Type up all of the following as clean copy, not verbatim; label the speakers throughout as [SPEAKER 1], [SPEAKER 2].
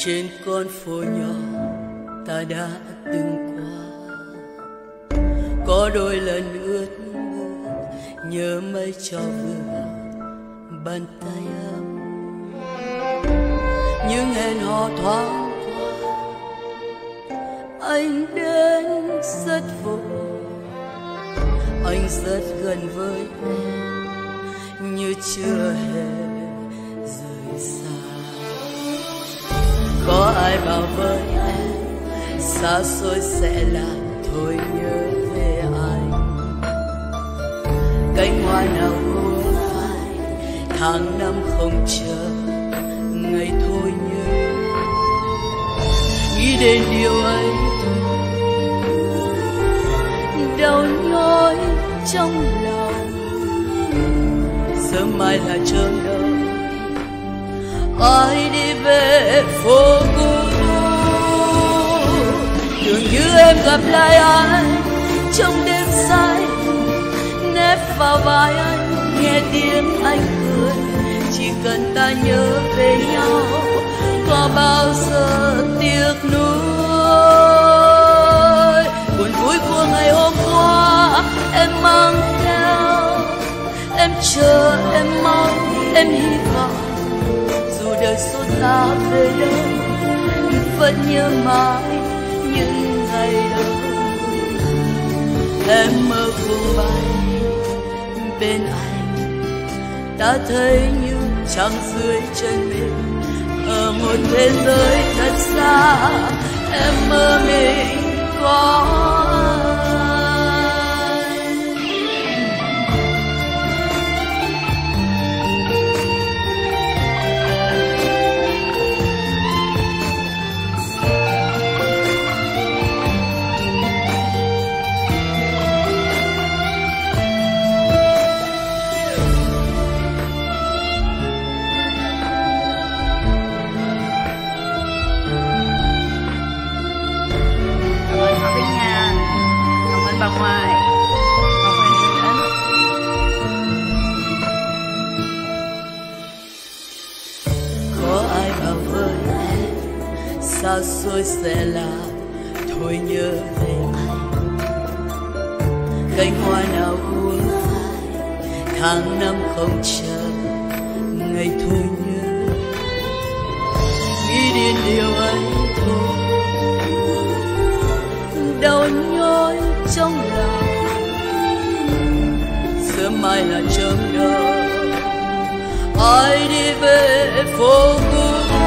[SPEAKER 1] trên con phố nhỏ ta đã từng qua. Có đôi lần ướt mưa nhớ mây cho vừa bàn tay ấm, những hẹn hò thoáng qua anh đến rất vội. Anh rất gần với em như chưa hề rời xa. Có ai bảo với em xa xôi sẽ làm thôi nhớ về anh. Cánh hoa nào úa phai tháng năm không chờ ngày thôi nhớ. Nghĩ đến điều ấy đau nhói trong lòng. Sớm mai là chờ đợi ai đi về phố cũ. Dường như em gặp lại anh trong đêm say, nép vào vai anh nghe tiếng anh cười. Chỉ cần ta nhớ về nhau có bao giờ tiếc nuối. Buồn vui của ngày hôm qua em mang theo, em chờ em mong em hy vọng. Dù đời số ta về đâu vẫn nhớ mãi những ngày đầu. Em mơ cùng bay bên anh, ta thấy như trăng dưới chân mình ở một thế giới thật xa. Em mơ mình có bà ngoại. Có ai bảo với em xa xôi sẽ là thôi nhớ về anh. Cánh hoa nào úa phai tháng năm không chờ ngày thôi nhớ. Nghĩ đến điều ấy thôi đau nhói trong lòng. Sớm mai là chờ đợi ai đi về phố cũ.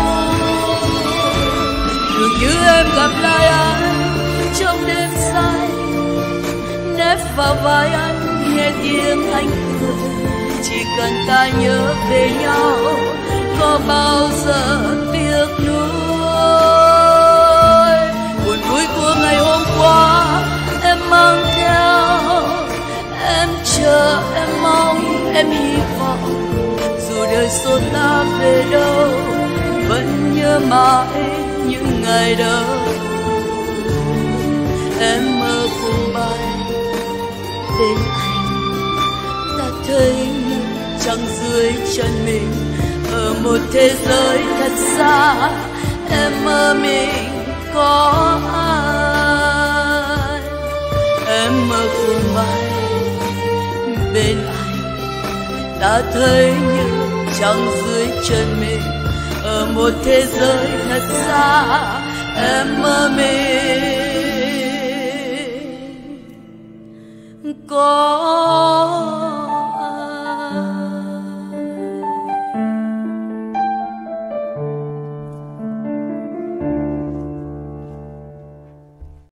[SPEAKER 1] Dường như em gặp lại anh trong đêm say, nép vào vai anh nghe tiếng anh cười. Chỉ cần ta nhớ về nhau có bao giờ tiếc nuối. Buồn vui của ngày hôm qua em mang theo, em chờ em mong em hy vọng. Dù đời số ta về đâu vẫn nhớ mãi những ngày đầu. Em mơ cùng bay bên anh, ta thấy như trăng dưới chân mình ở một thế giới thật xa. Em mơ mình có ai. Em mơ cùng bay bên anh, ta thấy như trăng dưới chân mình ở một thế giới thật xa. Em mơ mình có